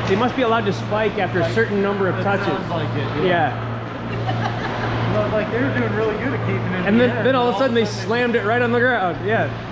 They must be allowed to spike after a certain number of touches. Sounds like it. Yeah. Well, like they were doing really good at keeping it. And then all of a sudden they slammed it right on the ground. Yeah.